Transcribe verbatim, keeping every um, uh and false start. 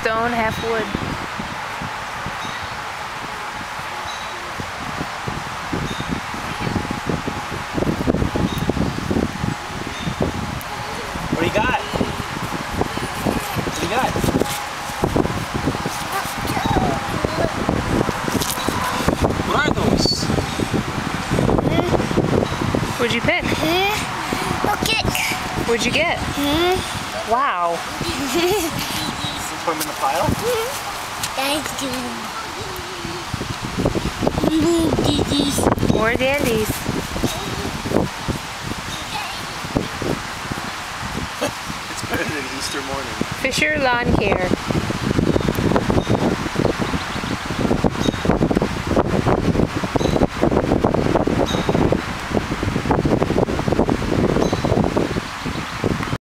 stone, half wood. What do you got? What do you got? What are those? What'd you pick? Okay. What'd you get? Wow. Put them in the pile? Thank you. More dandies. It's better than Easter morning. Fisher Lawn Care.